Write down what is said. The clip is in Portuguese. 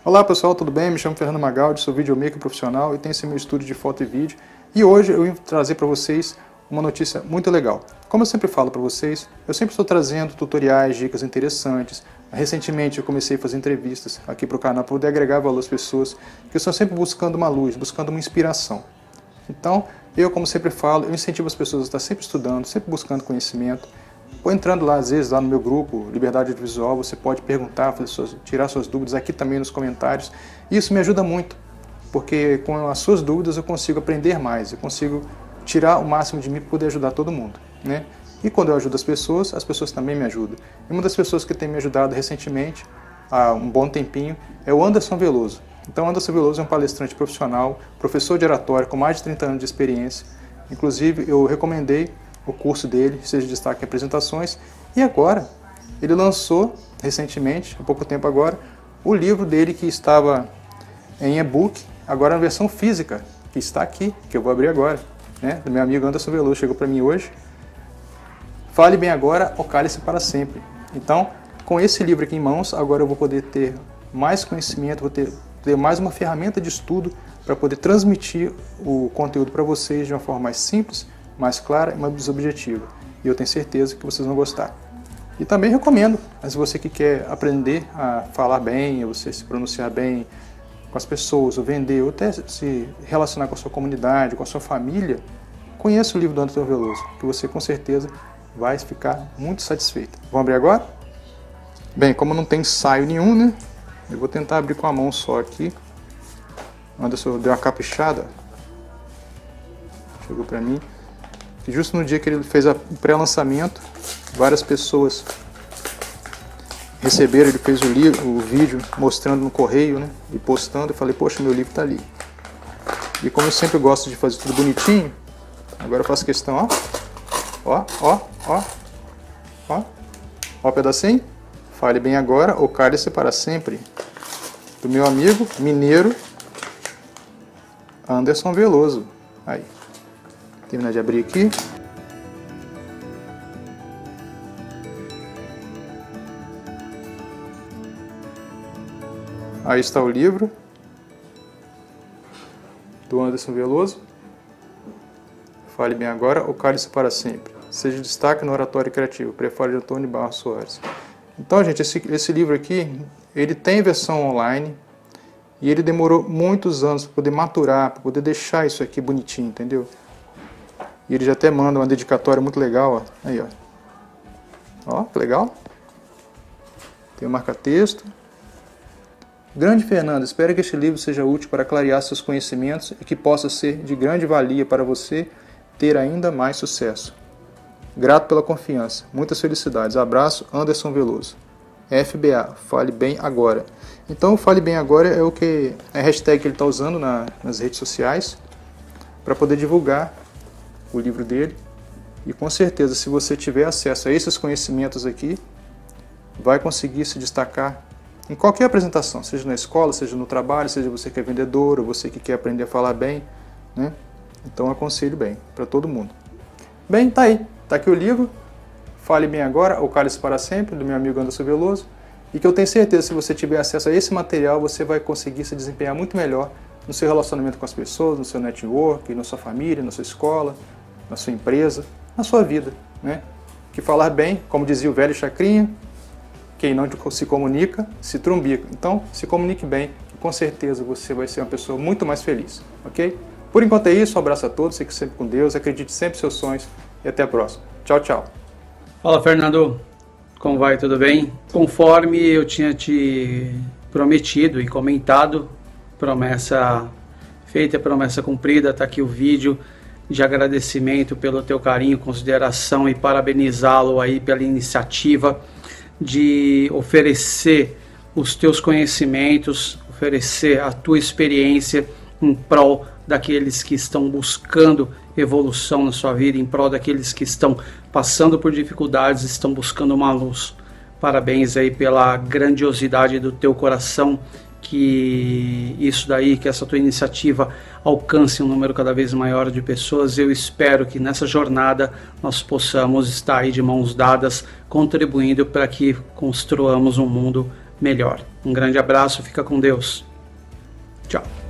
Olá pessoal, tudo bem? Me chamo Fernando Magaldi, sou videomaker profissional e tenho esse meu estúdio de foto e vídeo. E hoje eu vim trazer para vocês uma notícia muito legal. Como eu sempre falo para vocês, eu sempre estou trazendo tutoriais, dicas interessantes. Recentemente eu comecei a fazer entrevistas aqui para o canal para poder agregar valor às pessoas que estão sempre buscando uma luz, buscando uma inspiração. Então, eu, como sempre falo, eu incentivo as pessoas a estar sempre estudando, sempre buscando conhecimento. Ou entrando lá, às vezes, lá no meu grupo, Liberdade Audiovisual, você pode perguntar, tirar suas dúvidas aqui também nos comentários. Isso me ajuda muito, porque com as suas dúvidas eu consigo aprender mais, eu consigo tirar o máximo de mim para poder ajudar todo mundo, né? E quando eu ajudo as pessoas também me ajudam. E uma das pessoas que tem me ajudado recentemente, há um bom tempinho, é o Anderson Veloso. Então, Anderson Veloso é um palestrante profissional, professor de oratória com mais de 30 anos de experiência. Inclusive, eu recomendei o curso dele, Seja Destaque em Apresentações, e agora ele lançou, recentemente, há pouco tempo agora, o livro dele que estava em e-book, agora na versão física, que está aqui, que eu vou abrir agora, né? Do meu amigo Anderson Veloso, chegou para mim hoje. Fale bem agora ou cale-se para sempre. Então, com esse livro aqui em mãos, agora eu vou poder ter mais conhecimento, vou ter mais uma ferramenta de estudo para poder transmitir o conteúdo para vocês de uma forma mais simples, mais clara e mais objetiva. E eu tenho certeza que vocês vão gostar. E também recomendo, mas você que quer aprender a falar bem, ou você se pronunciar bem com as pessoas, ou vender, ou até se relacionar com a sua comunidade, com a sua família, conheça o livro do Anderson Veloso, que você com certeza vai ficar muito satisfeito. Vamos abrir agora? Bem, como não tem ensaio nenhum, né? Eu vou tentar abrir com a mão só aqui. Anderson deu uma caprichada. Chegou para mim. E justo no dia que ele fez o pré-lançamento, várias pessoas receberam, ele fez o vídeo mostrando no correio, né, e postando. Eu falei, poxa, meu livro está ali. E como eu sempre gosto de fazer tudo bonitinho, agora eu faço questão, ó, ó o pedacinho. Fale bem agora ou cale-se para sempre. Do meu amigo mineiro Anderson Veloso. Aí. Terminar de abrir aqui. Aí está o livro do Anderson Veloso. Fale bem agora ou cale-se para sempre. Seja destaque no oratório criativo. Prefácio de Antônio Barros Soares. Então, gente, esse livro aqui, ele tem versão online e ele demorou muitos anos para poder maturar, para poder deixar isso aqui bonitinho, entendeu? E ele já até manda uma dedicatória muito legal, ó. Aí, ó. Ó, que legal. Tem o marca-texto. Grande Fernando, espero que este livro seja útil para clarear seus conhecimentos e que possa ser de grande valia para você ter ainda mais sucesso. Grato pela confiança. Muitas felicidades. Abraço, Anderson Veloso. FBA, fale bem agora. Então, o Fale Bem Agora é o que é a hashtag que ele está usando nas redes sociais para poder divulgar o livro dele. E com certeza, se você tiver acesso a esses conhecimentos aqui, vai conseguir se destacar em qualquer apresentação, seja na escola, seja no trabalho, seja você que é vendedor, ou você que quer aprender a falar bem, né? Então, aconselho bem para todo mundo. Bem, tá aí. Tá aqui o livro. Fale Bem Agora ou Cale-se para Sempre, do meu amigo Anderson Veloso. E que eu tenho certeza que se você tiver acesso a esse material, você vai conseguir se desempenhar muito melhor no seu relacionamento com as pessoas, no seu network, na sua família, na sua escola, na sua empresa, na sua vida, né? Que falar bem, como dizia o velho Chacrinha, quem não se comunica, se trumbica. Então, se comunique bem, que com certeza você vai ser uma pessoa muito mais feliz, ok? Por enquanto é isso, um abraço a todos, fique sempre com Deus, acredite sempre em seus sonhos e até a próxima. Tchau, tchau. Fala, Fernando. Como vai? Tudo bem? Conforme eu tinha te prometido e comentado, promessa feita, promessa cumprida, tá aqui o vídeo de agradecimento pelo teu carinho, consideração e parabenizá-lo aí pela iniciativa de oferecer os teus conhecimentos, oferecer a tua experiência em prol daqueles que estão buscando evolução na sua vida, em prol daqueles que estão passando por dificuldades, estão buscando uma luz. Parabéns aí pela grandiosidade do teu coração, que isso daí, que essa tua iniciativa alcance um número cada vez maior de pessoas. Eu espero que nessa jornada nós possamos estar aí de mãos dadas, contribuindo para que construamos um mundo melhor. Um grande abraço, fica com Deus. Tchau.